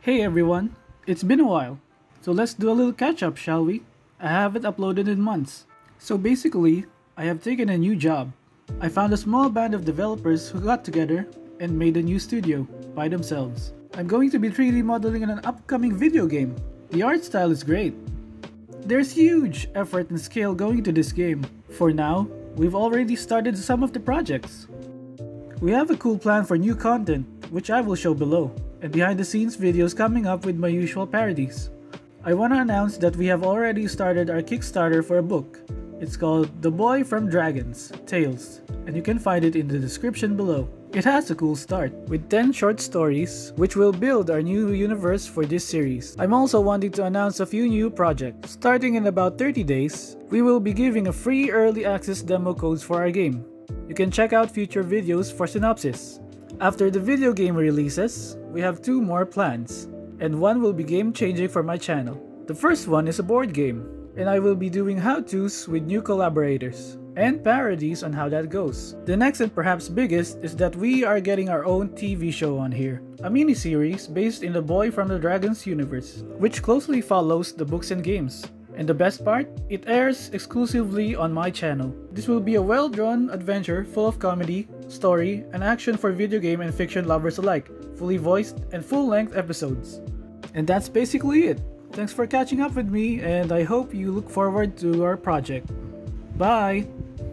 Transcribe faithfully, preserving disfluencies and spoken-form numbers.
Hey everyone, it's been a while, so let's do a little catch up, shall we? I haven't uploaded in months. So basically, I have taken a new job. I found a small band of developers who got together and made a new studio by themselves. I'm going to be three D modeling in an upcoming video game. The art style is great. There's huge effort and skill going into this game. For now, we've already started some of the projects. We have a cool plan for new content, which I will show below, and behind the scenes videos coming up with my usual parodies. I want to announce that we have already started our Kickstarter for a book. It's called The Boy from Dragons Tales, and you can find it in the description below. It has a cool start, with ten short stories, which will build our new universe for this series. I'm also wanting to announce a few new projects. Starting in about thirty days, we will be giving a free early access demo codes for our game. You can check out future videos for synopsis. After the video game releases, we have two more plans, and one will be game-changing for my channel. The first one is a board game, and I will be doing how-tos with new collaborators, and parodies on how that goes. The next and perhaps biggest is that we are getting our own T V show on here, a mini-series based in the Boy from the Dragons universe, which closely follows the books and games. And the best part? It airs exclusively on my channel. This will be a well-drawn adventure full of comedy, story, and action for video game and fiction lovers alike, fully voiced and full-length episodes. And that's basically it. Thanks for catching up with me, and I hope you look forward to our project. Bye!